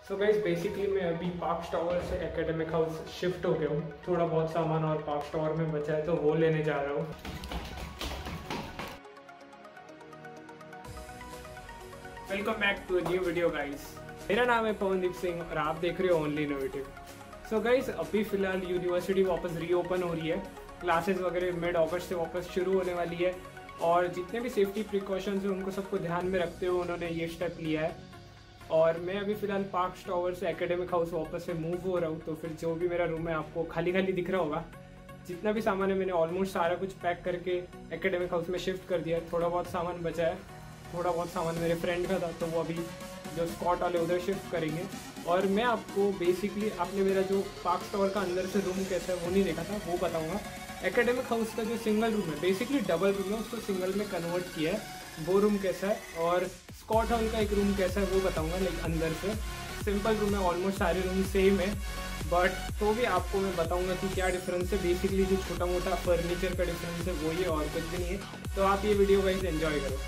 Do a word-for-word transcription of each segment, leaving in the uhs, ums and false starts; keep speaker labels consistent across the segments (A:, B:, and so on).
A: So guys basically मैं अभी park tower से एकेडमिक हाउस शिफ्ट हो गया हूँ। थोड़ा बहुत सामान और पार्क टावर में बचा है तो वो लेने जा रहा हूँ। Welcome back to a new video guys. मेरा नाम है पवनदीप सिंह और आप देख रहे हो ओनली इनोवेटिव। सो गाइस अभी फिलहाल यूनिवर्सिटी वापस रीओपन हो रही है। क्लासेस वगैरह मिड अगस्त से वापस शुरू होने वाली है और जितने भी सेफ्टी प्रिकॉशंस हैं उनको सबको ध्यान में रखते हुए उन्होंने ये स्टेप लिया है। और मैं अभी फ़िलहाल पार्क टावर से एकेडमिक हाउस वापस से मूव हो रहा हूँ, तो फिर जो भी मेरा रूम है आपको खाली खाली दिख रहा होगा। जितना भी सामान है मैंने ऑलमोस्ट सारा कुछ पैक करके एकेडमिक हाउस में शिफ्ट कर दिया है। थोड़ा बहुत सामान बचा है, थोड़ा बहुत सामान मेरे फ्रेंड का था तो वो अभी जो स्कॉट वाले उधर शिफ्ट करेंगे। और मैं आपको बेसिकली आपने मेरा जो पार्क टावर का अंदर से रूम कैसा है वो नहीं देखा था, वो बताऊँगा। एकेडमिक हाउस का जो सिंगल रूम है, बेसिकली डबल रूम है, उसको सिंगल में कन्वर्ट किया है, वो रूम कैसा है। और स्कॉट हॉल का एक रूम कैसा है वो बताऊंगा। लाइक अंदर से सिंपल रूम है, ऑलमोस्ट सारे रूम सेम है, बट तो भी आपको मैं बताऊंगा कि क्या डिफरेंस है। बेसिकली जो छोटा मोटा फर्नीचर का डिफरेंस है वो ये, और कुछ भी नहीं है। तो आप ये वीडियो गाइस एंजॉय करो।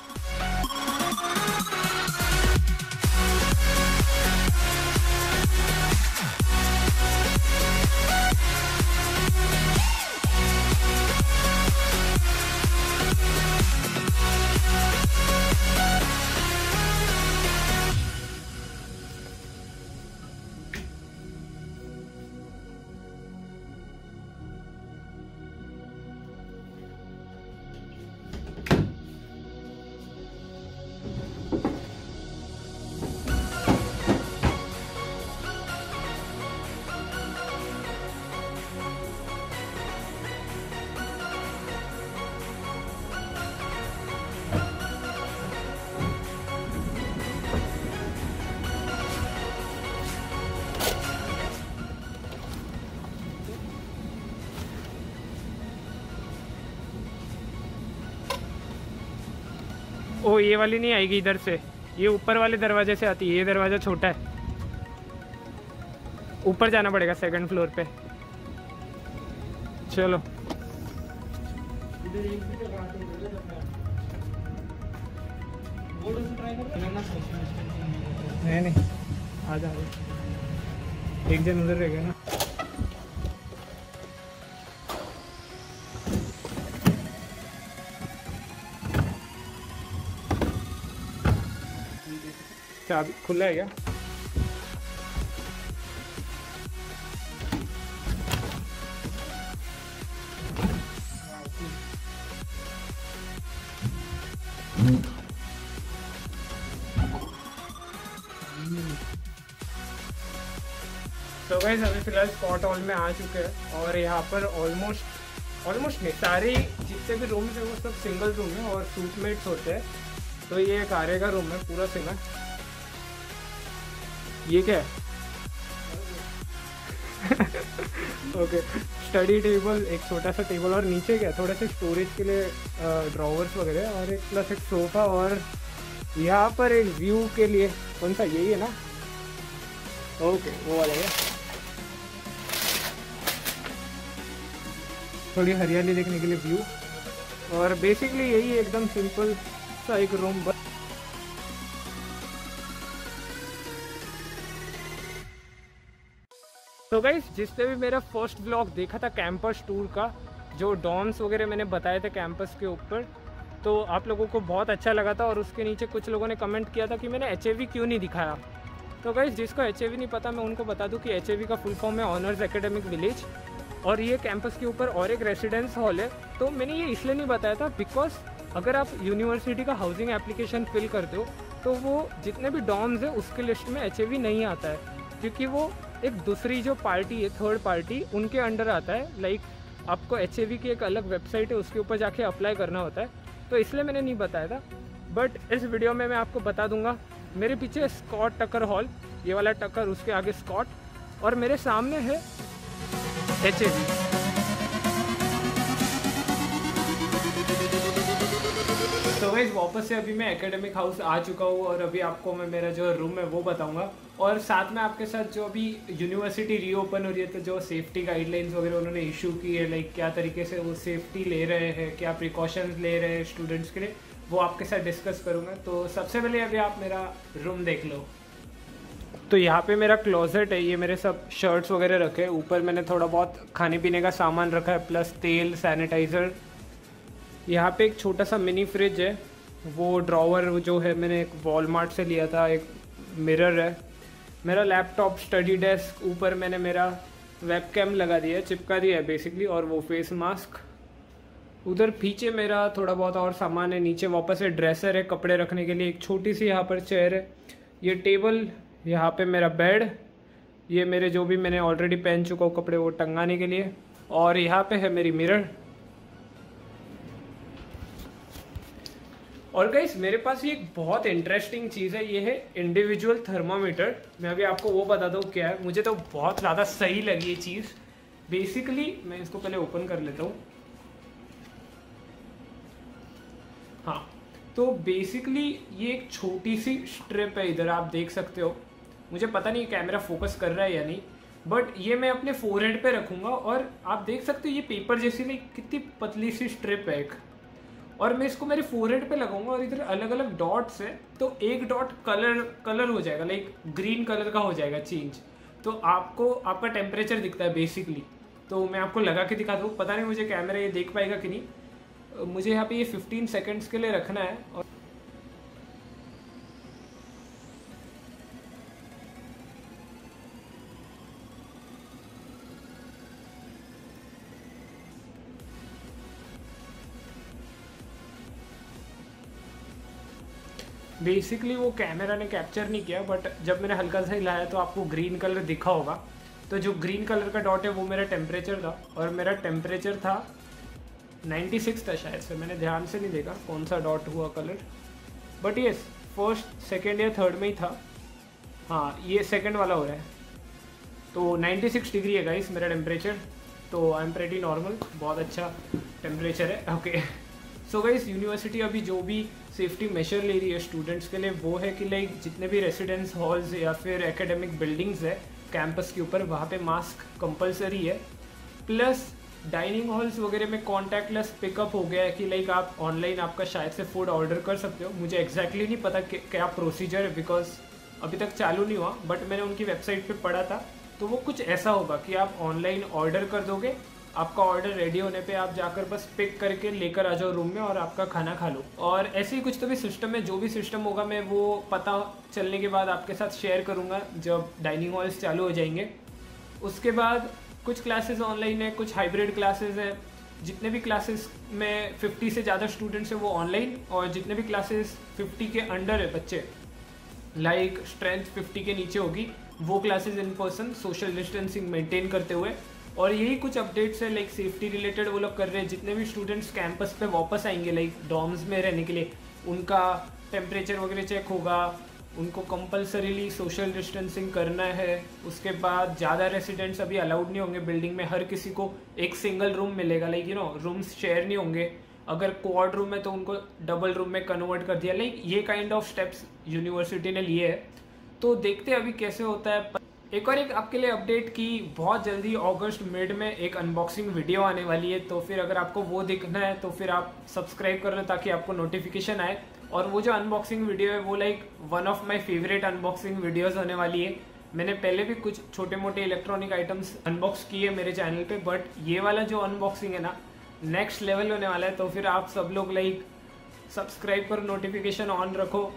A: ओ ये वाली नहीं आएगी इधर से, ये ऊपर वाले दरवाजे से आती है। ये दरवाज़ा छोटा है, ऊपर जाना पड़ेगा सेकंड फ्लोर पे। चलो नहीं नहीं आ जा, एक जन उधर रह गया ना। चाबी खुला है क्या? तो गाइस अभी फिलहाल स्कॉट हॉल में आ चुके हैं और यहाँ पर ऑलमोस्ट ऑलमोस्ट नहीं, सारे जितने भी रूम्स हैं वो सब सिंगल रूम है और सूटमेट्स होते हैं। तो ये एक आरे का रूम है पूरा सिंगल। ये क्या है? ओके, स्टडी टेबल, एक छोटा सा टेबल और नीचे क्या थोड़ा सा स्टोरेज के लिए ड्रॉवर्स वगैरह, और एक प्लस एक सोफा, और यहाँ पर एक व्यू के लिए कौन सा, यही है ना? ओके वो वाला है। थोड़ी हरियाली देखने के लिए व्यू, और बेसिकली यही एकदम सिंपल सा एक रूम। बस तो गाइस जिसने भी मेरा फर्स्ट व्लॉग देखा था कैंपस टूर का, जो डॉम्स वगैरह मैंने बताए थे कैंपस के ऊपर, तो आप लोगों को बहुत अच्छा लगा था। और उसके नीचे कुछ लोगों ने कमेंट किया था कि मैंने एच ए वी क्यों नहीं दिखाया। तो गाइस जिसको एच ए वी नहीं पता मैं उनको बता दूं कि एच ए वी का फुल फॉर्म है ऑनर्स एकेडमिक विलेज, और ये कैंपस के ऊपर और एक रेसिडेंस हॉल है। तो मैंने ये इसलिए नहीं बताया था बिकॉज अगर आप यूनिवर्सिटी का हाउसिंग एप्लीकेशन फिल करते हो तो वो जितने भी डॉम्स है उसके लिस्ट में एच ए वी नहीं आता है, क्योंकि वो एक दूसरी जो पार्टी है, थर्ड पार्टी, उनके अंडर आता है। लाइक आपको एच ए वी की एक अलग वेबसाइट है, उसके ऊपर जाके अप्लाई करना होता है। तो इसलिए मैंने नहीं बताया था, बट इस वीडियो में मैं आपको बता दूंगा। मेरे पीछे स्कॉट टकर हॉल, ये वाला टकर, उसके आगे स्कॉट, और मेरे सामने है एच ए वी। तो गाइस वापस से अभी मैं एकेडमिक हाउस आ चुका हूँ और अभी आपको मैं मेरा जो रूम है वो बताऊंगा, और साथ में आपके साथ जो अभी यूनिवर्सिटी रीओपन हो रही है तो जो सेफ्टी गाइडलाइंस वगैरह उन्होंने इशू की है, लाइक क्या तरीके से वो सेफ्टी ले रहे हैं, क्या प्रिकॉशंस ले रहे हैं स्टूडेंट्स के लिए, वो आपके साथ डिस्कस करूँगा। तो सबसे पहले अभी आप मेरा रूम देख लो। तो यहाँ पे मेरा क्लोजेट है, ये मेरे सब शर्ट्स वगैरह रखे हैं। ऊपर मैंने थोड़ा बहुत खाने पीने का सामान रखा है, प्लस तेल, सैनिटाइज़र। यहाँ पे एक छोटा सा मिनी फ्रिज है, वो ड्रॉवर जो है मैंने एक वॉलमार्ट से लिया था। एक मिरर है, मेरा लैपटॉप, स्टडी डेस्क, ऊपर मैंने मेरा वेबकैम लगा दिया है, चिपका दिया है बेसिकली, और वो फेस मास्क। उधर पीछे मेरा थोड़ा बहुत और सामान है। नीचे वापस से ड्रेसर है कपड़े रखने के लिए, एक छोटी सी यहाँ पर चेयर है, ये टेबल, यहाँ पे मेरा बेड, ये मेरे जो भी मैंने ऑलरेडी पहन चुका हूँ कपड़े वो टंगाने के लिए, और यहाँ पे है मेरी मिरर। और गाइस मेरे पास ये एक बहुत इंटरेस्टिंग चीज़ है, ये है इंडिविजुअल थर्मामीटर। मैं अभी आपको वो बता दूँ क्या है, मुझे तो बहुत ज़्यादा सही लगी ये चीज़। बेसिकली मैं इसको पहले ओपन कर लेता हूँ। हाँ, तो बेसिकली ये एक छोटी सी स्ट्रिप है, इधर आप देख सकते हो। मुझे पता नहीं कैमरा फोकस कर रहा है या नहीं, बट ये मैं अपने फोरहेड पे रखूंगा और आप देख सकते हो ये पेपर जैसी नहीं, कितनी पतली सी स्ट्रिप है एक, और मैं इसको मेरे फोरहेड पे लगाऊंगा और इधर अलग अलग डॉट्स है। तो एक डॉट कलर कलर हो जाएगा, लाइक ग्रीन कलर का हो जाएगा चेंज। तो आपको आपका टेम्परेचर दिखता है बेसिकली। तो मैं आपको लगा के दिखा दूँ, पता नहीं मुझे कैमरा ये देख पाएगा कि नहीं। मुझे यहाँ पे ये फिफ्टीन सेकेंड्स के लिए रखना है। और बेसिकली वो कैमरा ने कैप्चर नहीं किया, बट जब मैंने हल्का सा हिलाया तो आपको ग्रीन कलर दिखा होगा। तो जो ग्रीन कलर का डॉट है वो मेरा टेम्परेचर था, और मेरा टेम्परेचर था छियानवे था शायद से, मैंने ध्यान से नहीं देखा कौन सा डॉट हुआ कलर, बट ये फर्स्ट सेकेंड या थर्ड में ही था। हाँ, ये सेकेंड वाला हो रहा है। तो छियानवे डिग्री है गाइस मेरा टेम्परेचर, तो आई एम प्रेटी नॉर्मल, बहुत अच्छा टेम्परेचर है। ओके, सो गाइस यूनिवर्सिटी अभी जो भी सेफ्टी मेजर ले रही है स्टूडेंट्स के लिए, वो है कि लाइक जितने भी रेसिडेंस हॉल्स या फिर एकेडमिक बिल्डिंग्स है कैंपस के ऊपर, वहाँ पे मास्क कंपलसरी है। प्लस डाइनिंग हॉल्स वगैरह में कॉन्टैक्टलेस पिकअप हो गया है कि लाइक आप ऑनलाइन आपका शायद से फूड ऑर्डर कर सकते हो। मुझे एग्जैक्टली नहीं पता कि क्या प्रोसीजर है, बिकॉज अभी तक चालू नहीं हुआ, बट मैंने उनकी वेबसाइट पे पढ़ा था। तो वो कुछ ऐसा होगा कि आप ऑनलाइन ऑर्डर कर दोगे, आपका ऑर्डर रेडी होने पे आप जाकर बस पिक करके लेकर आ जाओ रूम में और आपका खाना खा लो। और ऐसे ही कुछ तो भी सिस्टम है, जो भी सिस्टम होगा मैं वो पता चलने के बाद आपके साथ शेयर करूँगा जब डाइनिंग हॉल्स चालू हो जाएंगे। उसके बाद कुछ क्लासेस ऑनलाइन है, कुछ हाइब्रिड क्लासेस है। जितने भी क्लासेस में फिफ्टी से ज़्यादा स्टूडेंट्स हैं वो ऑनलाइन, और जितने भी क्लासेस फिफ्टी के अंडर है बच्चे, लाइक स्ट्रेंथ फिफ्टी के नीचे होगी, वो classes in person social distancing maintain करते हुए। और यही कुछ अपडेट्स है लाइक सेफ्टी रिलेटेड वो लोग कर रहे हैं। जितने भी स्टूडेंट्स कैंपस पे वापस आएंगे लाइक डॉर्म्स में रहने के लिए, उनका टेम्परेचर वगैरह चेक होगा, उनको कंपलसरीली सोशल डिस्टेंसिंग करना है। उसके बाद ज़्यादा रेसिडेंट्स अभी अलाउड नहीं होंगे बिल्डिंग में, हर किसी को एक सिंगल रूम मिलेगा, like you know rooms share नहीं होंगे। अगर क्वाड रूम है तो उनको डबल रूम में कन्वर्ट कर दिया, लाइक ये काइंड ऑफ स्टेप्स यूनिवर्सिटी ने लिए है। तो देखते हैं अभी कैसे होता है। एक और एक आपके लिए अपडेट की बहुत जल्दी अगस्त मिड में एक अनबॉक्सिंग वीडियो आने वाली है, तो फिर अगर आपको वो देखना है तो फिर आप सब्सक्राइब कर लो ताकि आपको नोटिफिकेशन आए। और वो जो अनबॉक्सिंग वीडियो है वो like one of my favourite unboxing videos होने वाली है। मैंने पहले भी कुछ छोटे मोटे इलेक्ट्रॉनिक आइटम्स अनबॉक्स किए मेरे चैनल पे, बट ये वाला जो अनबॉक्सिंग है ना नेक्स्ट लेवल होने वाला है। तो फिर आप सब लोग लाइक सब्सक्राइब करो, नोटिफिकेशन ऑन रखो।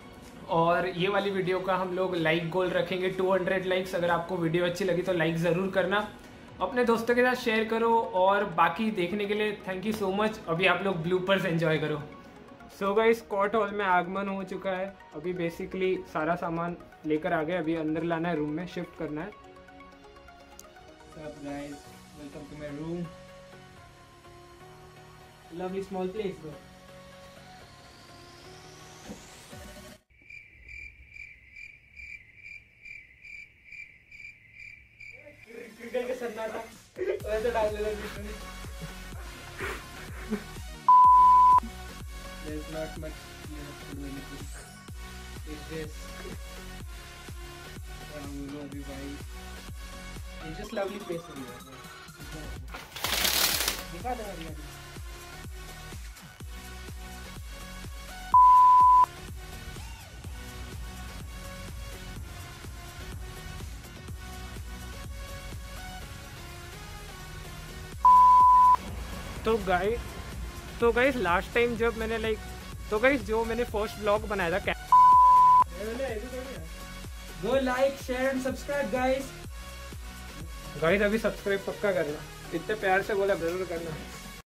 A: और ये वाली वीडियो का हम लोग लाइक गोल रखेंगे दो सौ लाइक्स। अगर आपको वीडियो अच्छी लगी तो लाइक ज़रूर करना, अपने दोस्तों के साथ शेयर करो, और बाकी देखने के लिए थैंक यू सो मच। अभी आप लोग ब्लूपर्स एंजॉय करो। सो गाइस कॉट हॉल में आगमन हो चुका है, अभी बेसिकली सारा सामान लेकर आ गए, अभी अंदर लाना है, रूम में शिफ्ट करना है। सब guys welcome to my room, lovely small place bro. Cricket का सन्नाटा वैसे डाल देना बीच में। There's not much you have to do anything. It's just um, you know, अभी भाई it's just lovely place for you. दिखा दे अभी। तो गाइस तो गाइस लास्ट टाइम जब मैंने लाइक तो गाइस जो मैंने फर्स्ट ब्लॉग बनाया था,
B: go like share and subscribe guys.
A: Guys अभी सब्सक्राइब पक्का करना, इतने प्यार से बोला जरूर करना।